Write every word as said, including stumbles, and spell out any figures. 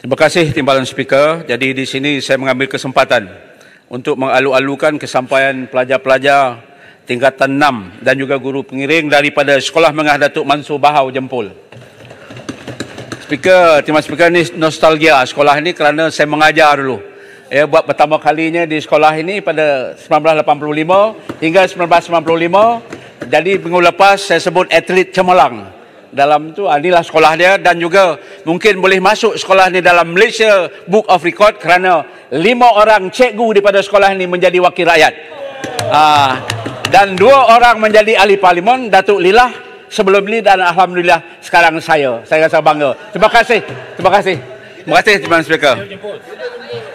Terima kasih Timbalan Speaker. Jadi di sini saya mengambil kesempatan untuk mengalu-alukan kesampaian pelajar-pelajar tingkatan enam dan juga guru pengiring daripada Sekolah Menengah Datuk Mansur Bahau Jempol. Speaker, Timbalan Speaker, ni nostalgia sekolah ini kerana saya mengajar dulu. Ya, buat pertama kalinya di sekolah ini pada seribu sembilan ratus lapan puluh lima hingga seribu sembilan ratus sembilan puluh lima. Jadi minggu lepas saya sebut atlet cemerlang. Dalam tu inilah sekolah dia, dan juga mungkin boleh masuk sekolah ni dalam Malaysia Book of Record kerana lima orang cikgu daripada sekolah ini menjadi wakil rakyat. Ah, dan dua orang menjadi ahli parlimen, Datuk Lilah sebelum ini, dan alhamdulillah sekarang saya. Saya rasa bangga. Terima kasih. Terima kasih. Terima kasih Timbalan Speaker.